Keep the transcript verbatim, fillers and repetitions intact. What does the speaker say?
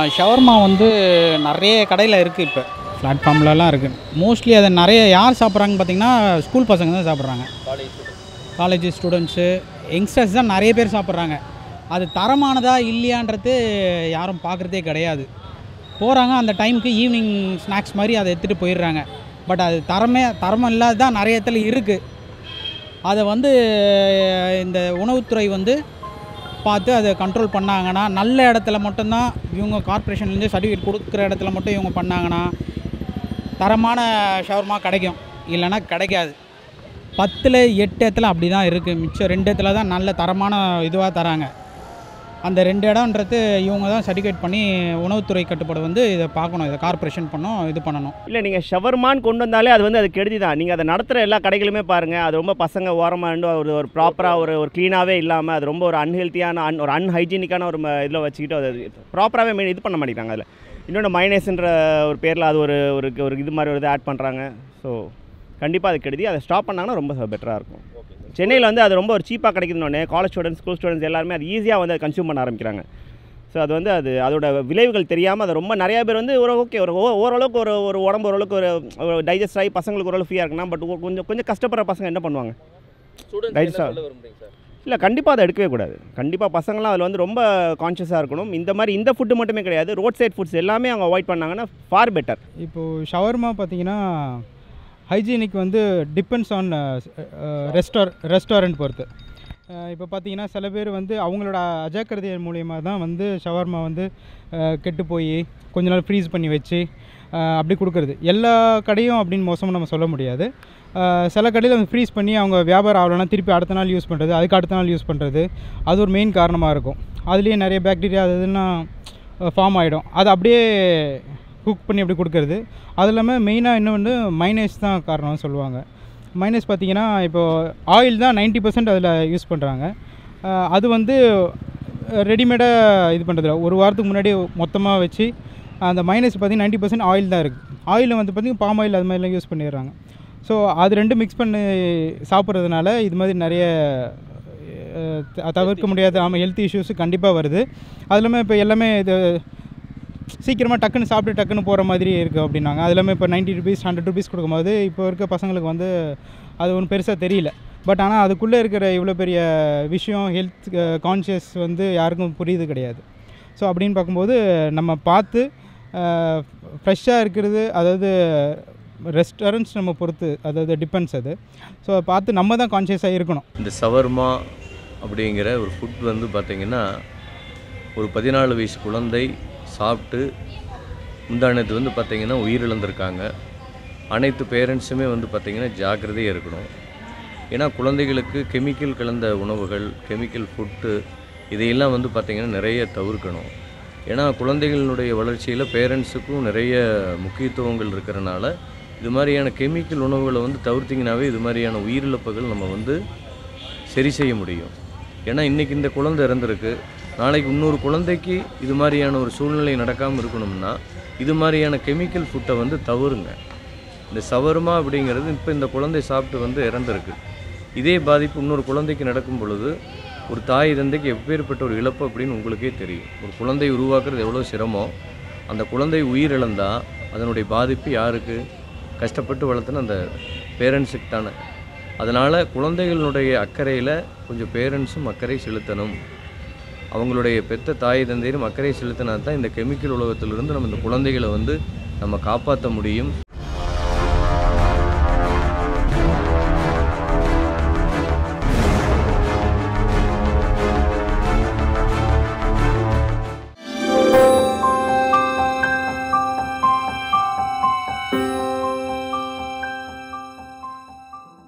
Shawarma வந்து நிறைய கடையில் இருக்குது. இப்போ பிளாட்ஃபார்ம்லலாம் இருக்குது. மோஸ்ட்லி அதை நிறைய யார் சாப்பிட்றாங்கன்னு பார்த்தீங்கன்னா ஸ்கூல் பசங்க தான் சாப்பிட்றாங்க. காலேஜ் ஸ்டூடெண்ட்ஸு, யங்ஸ்டர்ஸ் தான் நிறைய பேர் சாப்பிட்றாங்க. அது தரமானதா இல்லையான்றது யாரும் பார்க்குறதே கிடையாது. போகிறாங்க அந்த டைமுக்கு ஈவினிங் ஸ்நாக்ஸ் மாதிரி அதை எடுத்துகிட்டு போயிடுறாங்க. பட் அது தரமே தரமாக இல்லாத தான் நிறைய இடத்துல இருக்குது. அதை வந்து இந்த உணவுத்துறை வந்து பார்த்து அதை கண்ட்ரோல் பண்ணாங்கன்னா, நல்ல இடத்துல மட்டும்தான் இவங்க கார்ப்பரேஷன்லேருந்து சர்டிஃபிகேட் கொடுக்குற இடத்துல மட்டும் இவங்க பண்ணாங்கன்னா தரமான ஷவர்மா கிடைக்கும். இல்லைன்னா கிடைக்காது. பத்தில் எட்டு இடத்துல அப்படி தான் இருக்குது. மிச்சம் ரெண்டு இடத்துல தான் நல்ல தரமான இதுவாக தராங்க. அந்த ரெண்டு இடம்ன்றது இவங்க தான் சர்டிஃபிகேட் பண்ணி உணவுத்துறை கட்டுப்பாடு வந்து இதை பார்க்கணும். இதை கார்ப்பரேஷன் பண்ணணும், இது பண்ணணும். இல்லை, நீங்கள் ஷவர்மான்னு கொண்டு வந்தாலே அது வந்து அது கெடுதி தான். நீங்கள் அதை நடத்துகிற எல்லா கடைகளுமே பாருங்கள், அது ரொம்ப பசங்க ஓரமாக இருந்து ஒரு ஒரு ப்ராப்பராக ஒரு ஒரு க்ளீனாகவே இல்லாமல் அது ரொம்ப ஒரு அன்ஹெல்த்தியான அன் ஒரு அன்ஹைஜீனிக்கான ஒரு இதில் வச்சுக்கிட்டு அது ப்ராப்பராகவே மெயின் இது பண்ண மாட்டேங்கிறாங்க. அதில் இன்னொன்று மைனஸ்ன்ற ஒரு பேரில் அது ஒரு ஒரு ஒரு இது மாதிரி ஒரு இது ஆட் பண்ணுறாங்க. ஸோ கண்டிப்பாக அது கெடுதி. அதை ஸ்டாப் பண்ணாங்கன்னா ரொம்ப பெட்டராக இருக்கும். சென்னையில் வந்து அது ரொம்ப ஒரு சீப்பாக கிடைக்குதுன்னொன்னே காலேஜ் ஸ்டூடெண்ட்ஸ், ஸ்கூல் ஸ்டூடெண்ட்ஸ் எல்லாருமே அது ஈஸியாக வந்து அதை கன்சியூம் பண்ண ஆரம்பிக்கிறாங்க. ஸோ அது வந்து அது அதோட விளைவுகள் தெரியாமல் அது ரொம்ப நிறையா பேர் வந்து ஒரு ஓகே ஒரு ஓரளவுக்கு ஒரு ஒரு உடம்பு ஓரளவுக்கு ஒரு டைஜஸ்ட் ஆகி பசங்களுக்கு ஓரளவு ஃப்ரீயாக இருக்குன்னா, பட் கொஞ்சம் கொஞ்சம் கஷ்டப்படுற பசங்க என்ன பண்ணுவாங்க? டைஜஸ்ட் ஆகும் இல்லை, கண்டிப்பாக அதை எடுக்கவே கூடாது. கண்டிப்பாக பசங்களாம் அதில் வந்து ரொம்ப கான்ஷியஸாக இருக்கணும். இந்த மாதிரி இந்த ஃபுட்டு மட்டுமே கிடையாது, ரோட் சைட் ஃபுட்ஸ் எல்லாமே அவங்க அவாய்ட் பண்ணாங்கன்னா ஃபார் பெட்டர். இப்போது ஷவர்மா பார்த்திங்கன்னா ஹைஜீனிக் வந்து டிபெண்ட்ஸ் ஆன் ரெஸ்டார் ரெஸ்டாரண்ட் பொறுத்து. இப்போ பார்த்தீங்கன்னா சில பேர் வந்து அவங்களோட அஜாக்கிரதை மூலியமாக தான் வந்து ஷவர்மா வந்து கெட்டு போய் கொஞ்ச நாள் ஃப்ரீஸ் பண்ணி வச்சு அப்படி கொடுக்குறது. எல்லா கடையும் அப்படின்னு மோசமாக நம்ம சொல்ல முடியாது. சில கடையில் வந்து ஃப்ரீஸ் பண்ணி அவங்க வியாபாரம் ஆகலைன்னா திருப்பி அடுத்த நாள் யூஸ் பண்ணுறது, அதுக்கு அடுத்த நாள் யூஸ் பண்ணுறது, அது ஒரு மெயின் காரணமாக இருக்கும். அதுலேயே நிறைய பாக்டீரியா அது இதுன்னா ஃபார்ம் ஆகிடும். அது அப்படியே குக் பண்ணி அப்படி கொடுக்குறது. அது இல்லாமல் மெயினாக இன்னொன்று மைனஸ் தான் காரணம்னு சொல்லுவாங்க. மைனஸ் பார்த்திங்கன்னா இப்போது ஆயில் தான் நைன்ட்டி பர்சன்ட் அதில் யூஸ் பண்ணுறாங்க. அது வந்து ரெடிமேடாக இது பண்ணுறதில்ல. ஒரு வாரத்துக்கு முன்னாடி மொத்தமாக வச்சு அந்த மைனஸ் பார்த்திங்கன்னா நைன்ட்டி பர்சன்ட் ஆயில் தான் இருக்குது. ஆயிலில் வந்து பார்த்திங்கன்னா பாம் ஆயில் அது மாதிரிலாம் யூஸ் பண்ணிடுறாங்க. ஸோ அது ரெண்டும் மிக்ஸ் பண்ணி சாப்பிட்றதுனால இது மாதிரி நிறைய தவிர்க்க முடியாத ஆமாம் ஹெல்த் இஷ்யூஸு கண்டிப்பாக வருது. அது இல்லாமல் இப்போ எல்லாமே இது சீக்கிரமாக டக்குன்னு சாப்பிட்டு டக்குன்னு போகிற மாதிரி இருக்குது அப்படின்னாங்க. அது இல்லாமல் இப்போ நைன்ட்டி ருபீஸ் ஹண்ட்ரட் ருபீஸ் கொடுக்கும்போது இப்போ இருக்க பசங்களுக்கு வந்து அது ஒன்றும் பெருசாக தெரியல. பட் ஆனால் அதுக்குள்ளே இருக்கிற இவ்வளோ பெரிய விஷயம் ஹெல்த் கான்ஷியஸ் வந்து யாருக்கும் புரியுது கிடையாது. ஸோ அப்படின்னு பார்க்கும்போது நம்ம பார்த்து ஃப்ரெஷ்ஷாக இருக்கிறது, அதாவது ரெஸ்டாரண்ட்ஸ் நம்ம பொறுத்து, அதாவது டிபெண்ட்ஸ் அது. ஸோ பார்த்து நம்ம தான் கான்ஷியஸாக இருக்கணும். இந்த ஷவர்மா அப்படிங்கிற ஒரு ஃபுட் வந்து பார்த்திங்கன்னா ஒரு பதினாலு வயசு குழந்தை சாப்பிட்டு முந்தானத்து வந்து பார்த்திங்கன்னா உயிரிழந்திருக்காங்க. அனைத்து பேரண்ட்ஸுமே வந்து பார்த்திங்கன்னா ஜாக்கிரதையாக இருக்கணும். ஏன்னா குழந்தைகளுக்கு கெமிக்கல் கலந்த உணவுகள், கெமிக்கல் ஃபுட்டு இதையெல்லாம் வந்து பார்த்திங்கன்னா நிறைய தவிர்க்கணும். ஏன்னா குழந்தைகளினுடைய வளர்ச்சியில் பேரண்ட்ஸுக்கும் நிறைய முக்கியத்துவங்கள் இருக்கிறனால இது மாதிரியான கெமிக்கல் உணவுகளை வந்து தவிர்த்திங்கனாவே இது மாதிரியான உயிரிழப்புகள் நம்ம வந்து சரி செய்ய முடியும். ஏன்னா இன்றைக்கி இந்த குழந்தை இறந்துருக்கு, நாளைக்கு இன்னொரு குழந்தைக்கு இது மாதிரியான ஒரு சூழ்நிலை நடக்காமல் இருக்கணும்னா இது மாதிரியான கெமிக்கல் ஃபுட்டை வந்து தவறுங்க. இந்த ஷவர்மா அப்படிங்கிறது இப்போ இந்த குழந்தை சாப்பிட்டு வந்து இறந்துருக்கு. இதே பாதிப்பு இன்னொரு குழந்தைக்கு நடக்கும் பொழுது ஒரு தாய் தந்தைக்கு எப்பேற்பட்ட ஒரு இழப்பு அப்படின்னு உங்களுக்கே தெரியும். ஒரு குழந்தை உருவாக்குறது எவ்வளோ சிரமம். அந்த குழந்தை உயிரிழந்தால் அதனுடைய பாதிப்பு யாருக்கு? கஷ்டப்பட்டு வளர்த்துன அந்த பேரண்ட்ஸுக்கு தானே. அதனால் குழந்தைகளுடைய அக்கறையில் கொஞ்சம் பேரண்ட்ஸும் அக்கறை செலுத்தணும். அவங்களுடைய பெத்த தாய் தந்தையும் அக்கறை செலுத்தினா தான் இந்த கெமிக்கல் உலகத்திலிருந்து நம்ம இந்த குழந்தைகளை வந்து நம்ம காப்பாற்ற முடியும்.